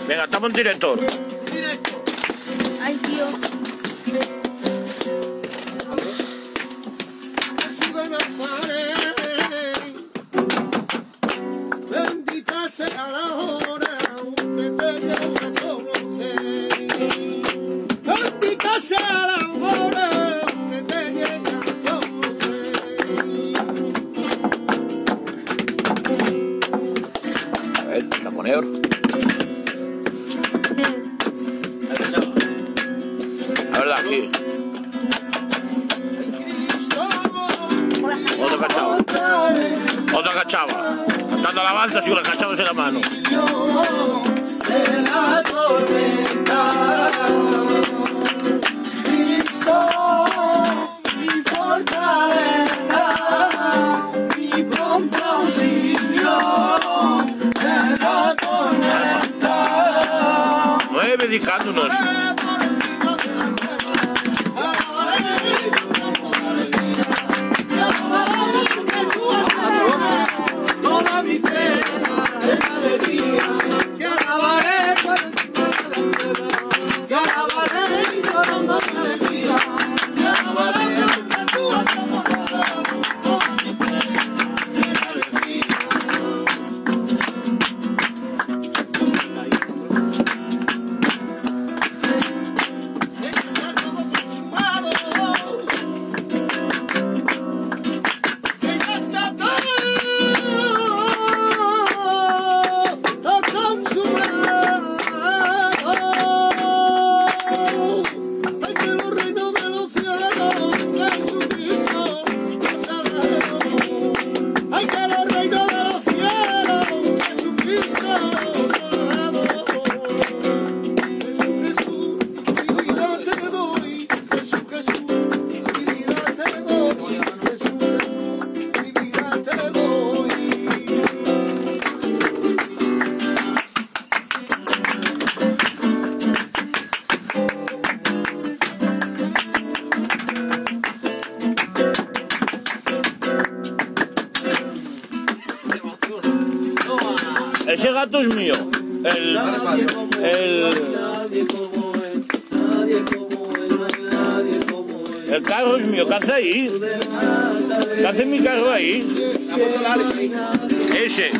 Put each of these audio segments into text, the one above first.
Venga, estamos en directo. Ay, tío. Bendita sea la hora que te llegue a conocer. Bendita sea la hora que te llegue a conocer. A ver, la moneda. La verdad, aquí. Otra cachava. Otra cachava. Cantando alabanzas y con las cachavas en la mano. De la tormenta, Cristo, mi fortaleza, mi pronto auxilio. De la tormenta, 9 dedicándonos. Toda mi pena en alegría, te alabaré con alegría, te alabaré porque tú has amado. Toda mi pena en alegría. Está todo consumado, que ya está todo consumado. Ay, que los reinos de los cielos, Jesucristo nos ha dado. Ay, que los reinos de los cielos, Jesucristo nos ha dado. Jesús, mi vida te doy. Jesús, mi vida te doy. Jesús, mi vida te doy. Ese gato es mío. Nadie como él, nadie como él, nadie como él. El carro es mío. ¿Qué hace ahí? ¿Qué hace mi carro ahí? Ese.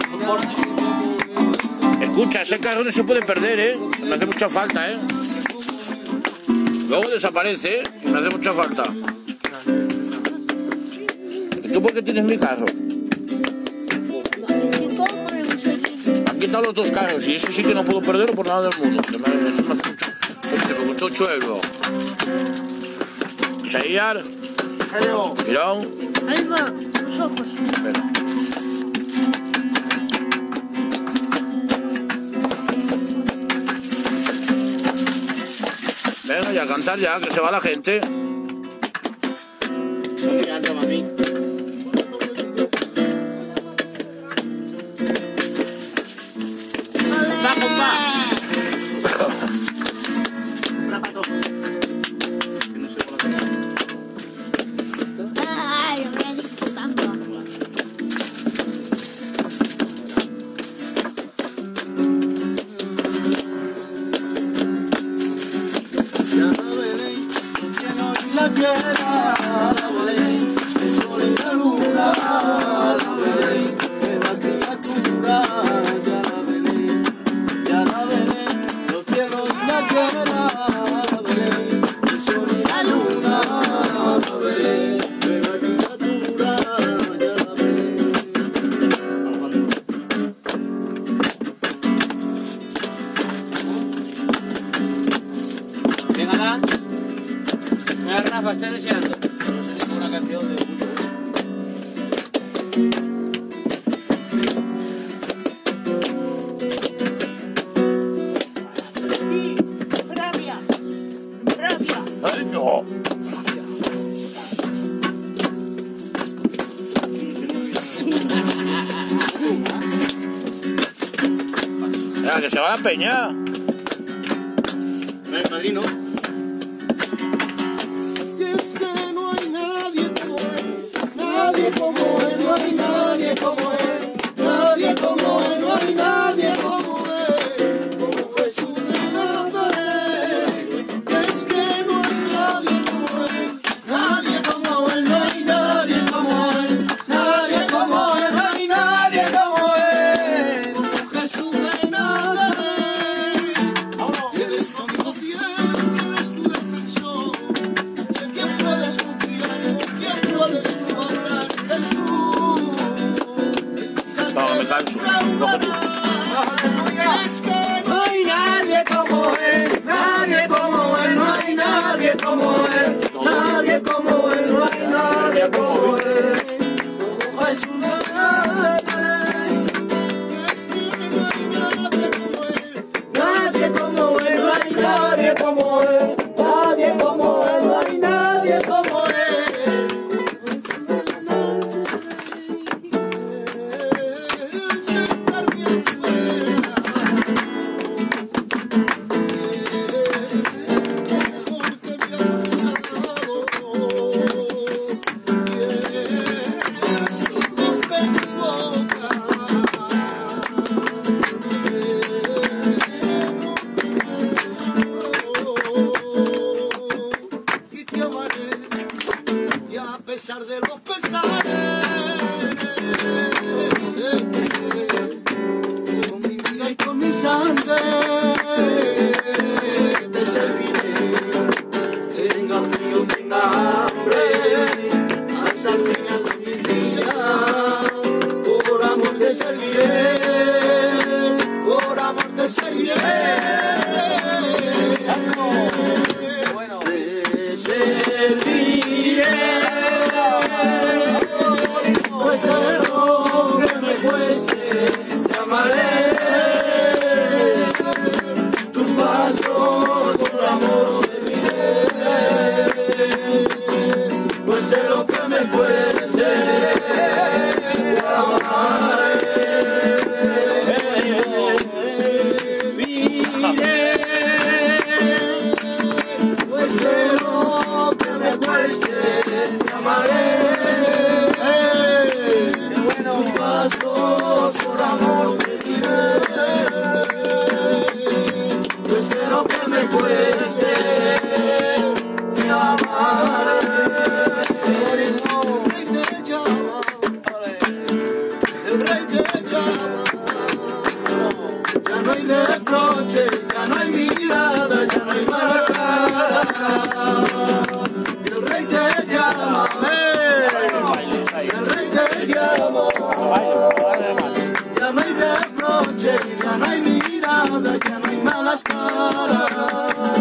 Escucha, ese carro no se puede perder, ¿eh? Me hace mucha falta, ¿eh? Luego desaparece, ¿eh? Y me hace mucha falta. ¿Y tú por qué tienes mi carro? Han quitado los dos carros y eso sí que no puedo perderlo por nada del mundo. Eso me hace mucho. Te preguntó 8 euros. Isaías. Mira. Ahí va, los ojos. Espera. Venga, ya a cantar ya, que se va la gente. Ay, voy disfrutando. Ya la veré, el cielo y la tierra, la veré, el sol y la luna, la veré, la criatura, ya la veré, los cielos y la tierra, la veré, el sol y la luna, la veré, la criatura, ya la veré. Venga, Dan. Mira, Rafa, estoy deseando. No sé ninguna canción de... Sí, rabia. Rabia. Ay, no. Venga, que se va la peña. El padrino. Y es que no hay nadie como él, nadie como él, no hay nadie como él, nadie como él, no hay nadie como él, como sangre, te serviré. Tenga frío, tenga hambre, hasta el final de mis días. Por amor te serviré, por amor te serviré. Bueno. Te serviré. Cueste lo que me cueste, te amaré. Tus pasos por amor seguiré. Cueste lo que me cueste, te amaré. Serviré. Cueste lo que me cueste, te amaré. Tus pasos por amor seguiré. Cueste lo que me cueste, te amaré. El rey te llama, ya no hay reproche, ya no hay mirada, ya no hay mala cara. El rey te llama, el rey te llama. Ya no hay reproche, ya no hay mirada, ya no hay malas caras.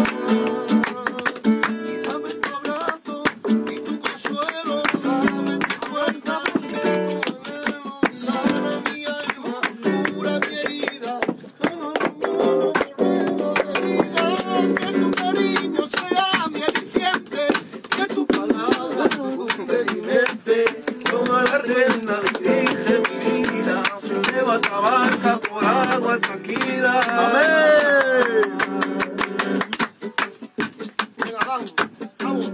Y dame tu abrazo y tu consuelo, dame tu fuerza, tu veneno, sana mi alma, cura mi herida. Que tu cariño sea mi aliciente, que tu palabra funde mi mente. Toma la rienda, dirige mi vida, lleva esta barca por aguas tranquilas. Amén. Venga, vamos, vamos.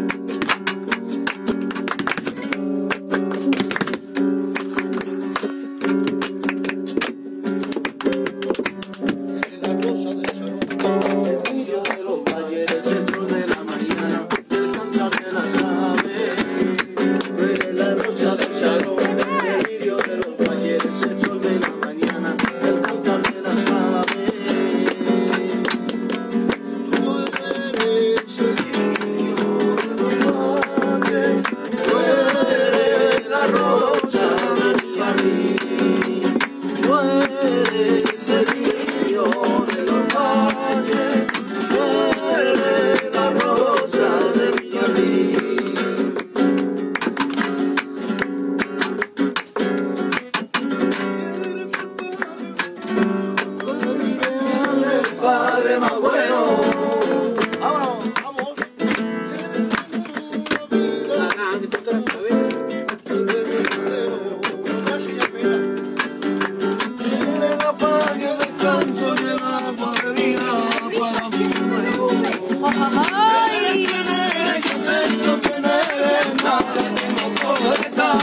La rosa del salón, el brillo de los valles, el sol de la mañana, el cantar de las aves. La rosa del salón, el brillo de los valles, el sol de la mañana, el cantar de las aves. Tú eres el brillo de los valles, tú eres la rosa del jardín. Tú eres el brillo de los valles, tú eres la rosa del jardín. El padre más bueno. Vámonos, vamos. Eres la paz y el descanso y el agua de vida para mi nuevo. Eres quien eres, yo sé lo que eres, nada tengo por estar.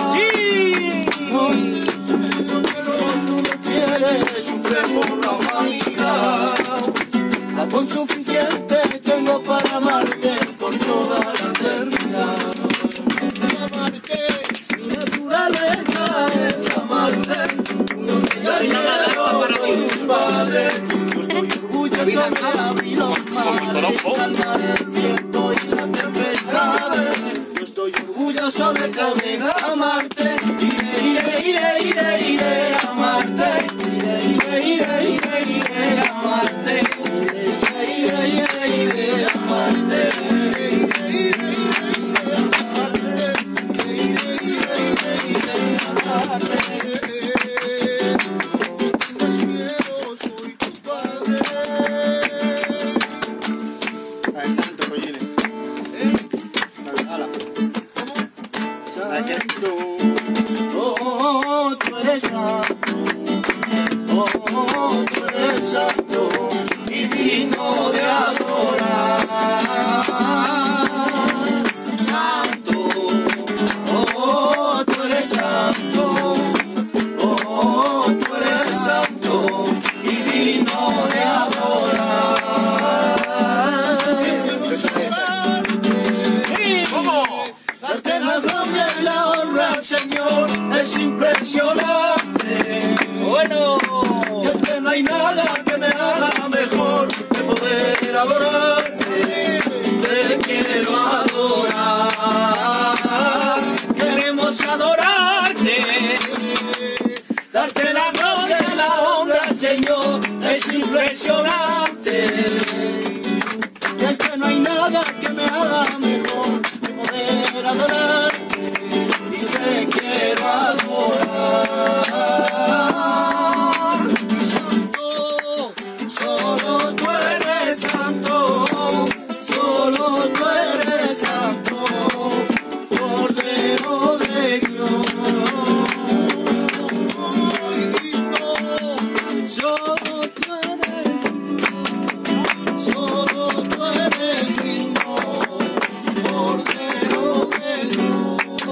Pero tú me quieres, sufre por la humanidad. Amor suficiente tengo para amarte por toda la eternidad. Amarte, mi naturaleza es amarte. No me engañaron tus padres. Yo estoy orgulloso de abrir los mares, calmar el viento y las tempestades. Yo estoy orgulloso de caminar a amarte. Iré a amarte. Iré a amarte. Soy tu padre. Santo. impresionante. Y es que no hay nada que me haga mejor que poder adorarte y te quiero adorar. Y santo, solo tú eres santo, solo tú eres santo, Cordero de Dios. Solo tú eres digno, Cordero de Dios.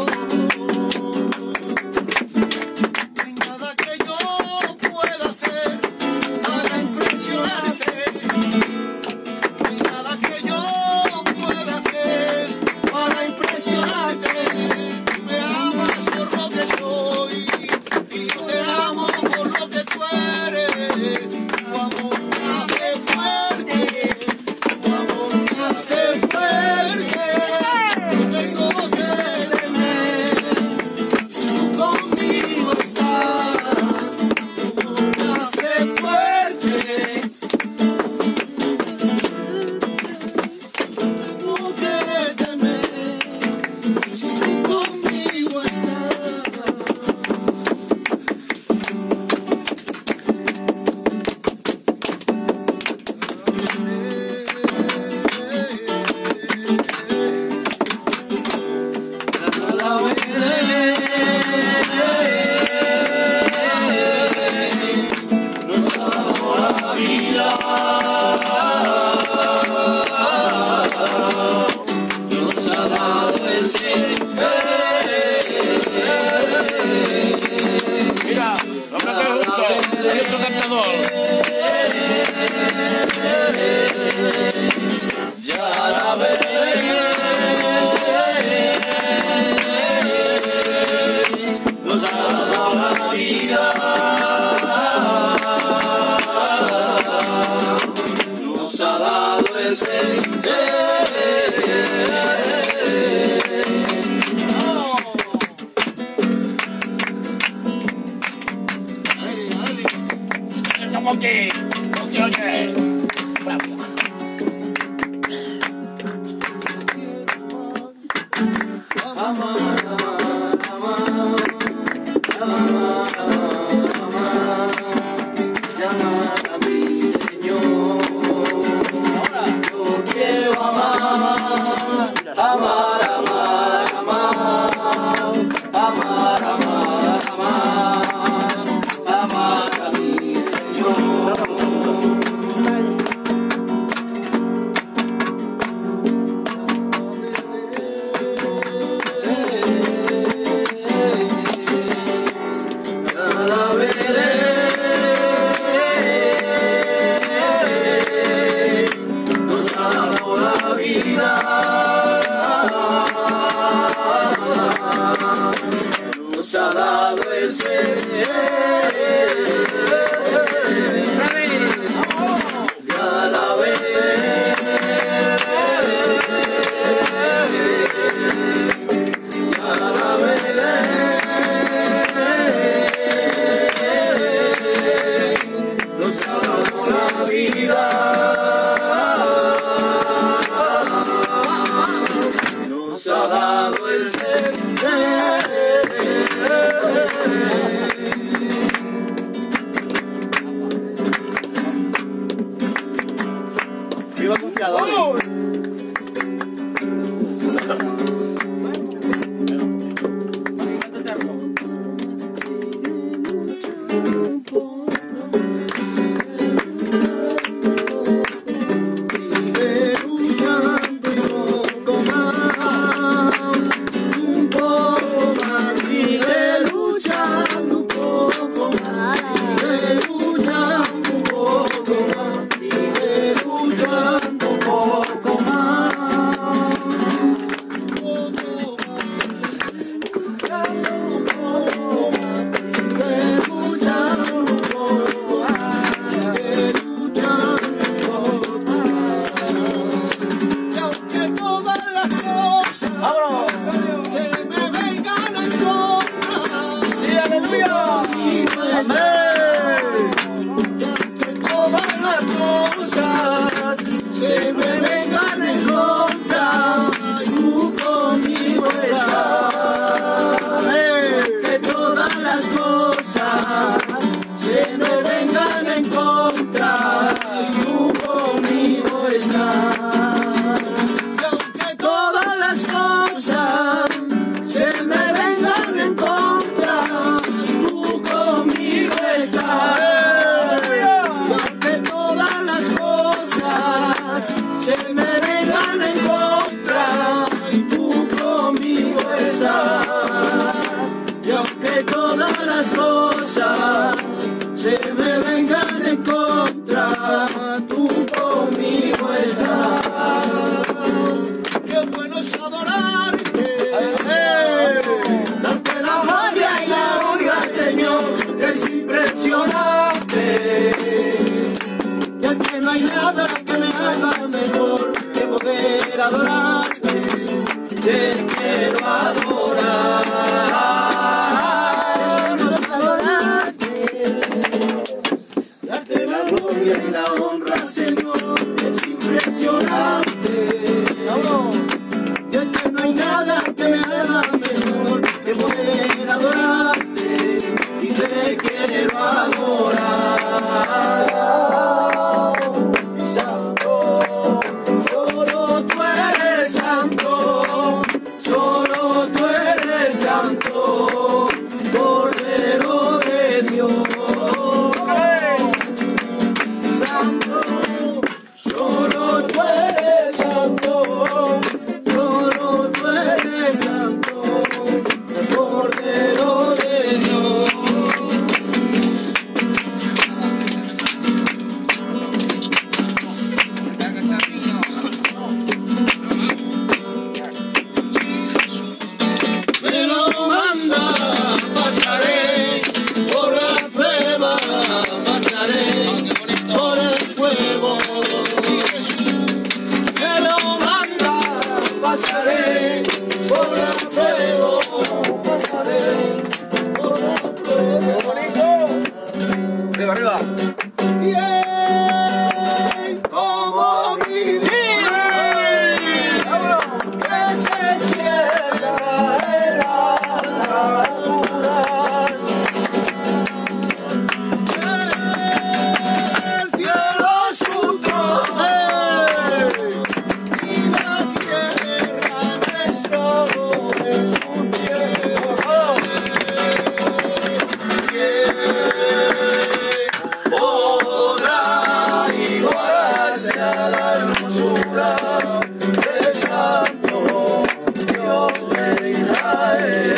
No hay nada que yo pueda hacer para impresionarte. No hay nada que yo pueda hacer para impresionarte. Tú me amas por lo que soy y yo te amo por lo que tú eres. Tu amor me hace fuerte, tu amor me hace fuerte. No tengo que temer si tú conmigo estás. Tu amor me hace fuerte. No que temer si tú conmigo estás. Nos ha dado la vida, nos ha dado el Señor. Mira, lo que te mucho, hay otro cantador. Ya la veré, nos ha dado la vida, nos ha dado el Señor. Estamos aquí, oye. Bravo. Llamar a mi Señor. Yo quiero amar, amar, amar, amar, amar, amar, amar, amar a mi Señor. Ya la veré, nos ha dado la vida, nos ha dado el Señor. Ya la veré, ya la veré, nos ha dado la vida, nos ha dado el Señor. Viva confiadores. Sigue luchando un poco más, un poco más. Sigue luchando un poco más, sigue luchando un poco más, sigue luchando un poco las cosas se me vengan en contra, tú conmigo estás. Que todas las cosas se me vengan en contra, tú conmigo estás. Y aunque todas las cosas se me vengan en contra, tú conmigo estás. Y aunque todas las cosas se me vengan en contra, y tú conmigo estás. Y aunque todas las cosas se me vengan en contra, tú conmigo estás. Qué bueno es adorarte, darte la gloria y la honra al Señor, es impresionante. Y es que no hay nada que me haga mejor que poder adorarte. Te quiero adorar, adorarte, darte la gloria y la honra al Señor, es impresionante. Y es que no hay nada que me haga mejor que poder adorarte, y te quiero adorar. Santo, solo tú eres santo, solo tú eres santo, Cordero de Dios. Santo, solo tú eres santo, solo tú eres santo, Cordero de Dios. Me lo manda, pasaré por la prueba, pasaré por el fuego. Me lo manda, pasaré por el fuego, pasaré por el fuego. Arriba, arriba. Bien, como mi Dios, que se cierra en las alturas. El cielo es su trono y la tierra nuestro es su tierra. ¿Quién podrá igualarse a la hermosura del Santo Dios de Israel?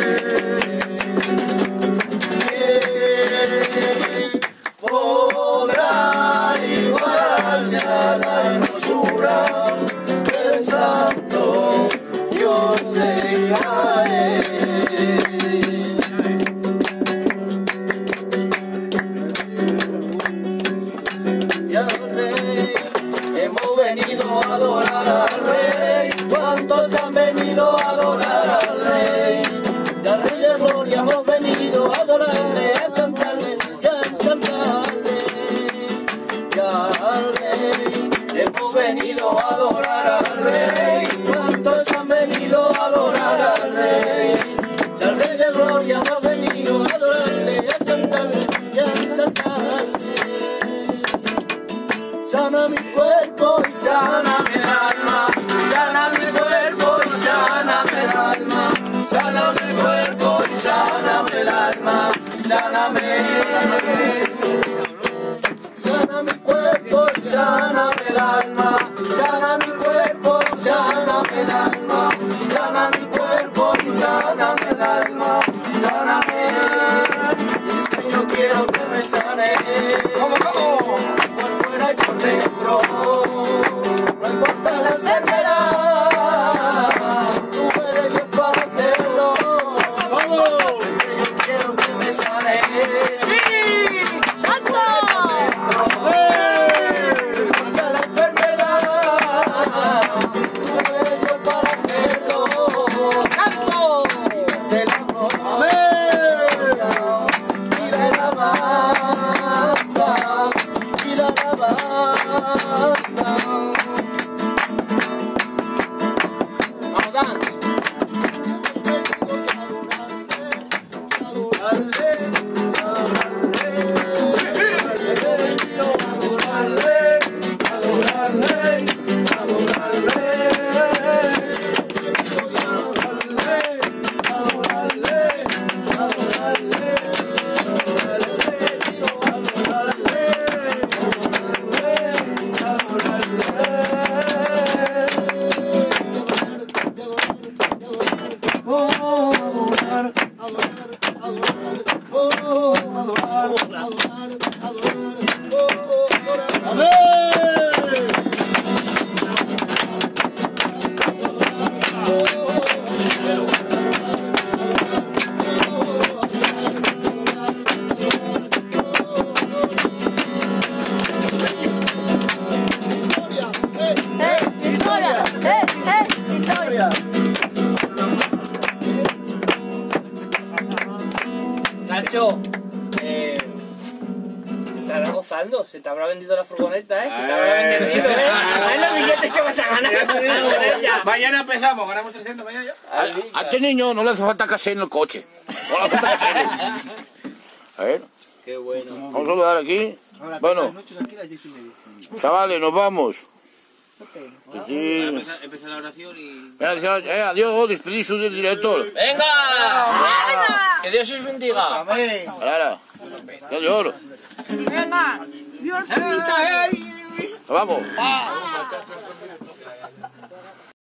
¿Quién podrá igualarse a la hermosura del Santo Dios de Israel? Y al Rey hemos venido a adorar al Rey. ¿Cuántos han venido a adorar al Rey? Y al Rey de gloria hemos venido a adorarle, a cantarle y a exaltarle. Y al Rey hemos venido a adorar al Rey. ¿Cuántos han venido a adorar al Rey? Y al Rey de gloria hemos venido a adorarle, a cantarle y a exaltarle. Sana mi cuerpo y sáname el alma, sana mi cuerpo y sáname el alma, sana mi cuerpo y sáname el alma, sáname. Sana mi cuerpo y sáname el alma, sana mi cuerpo y sáname el alma, sana mi cuerpo y sáname el alma, sáname. Es que yo quiero que me sane. ¿Cómo? Por fuera y por dentro, no importa la enfermedad, tú eres Dios para hacerlo. Es que yo quiero que me sane. ¡Sí! ¡Santo! No importa la enfermedad, tú eres Dios para hacerlo. ¡Santo! Te la gloria y la alabanza y la alabanza. Se te habrá vendido la furgoneta, ¿eh? Se te habrá bendecido, ¿eh? Hay los billetes que vas a ganar con ella. Mañana empezamos, ganamos 300 mañana ya. A este niño no le hace falta casi en el coche. No le hace falta casero. A ver, Qué bueno. vamos a saludar aquí. Bueno, chavales, nos vamos. Sí. Empieza la oración y... Adiós, despedís del director. ¡Venga! ¡Que Dios os bendiga! Ahora, adiós. Venga. Dios, Nos vamos.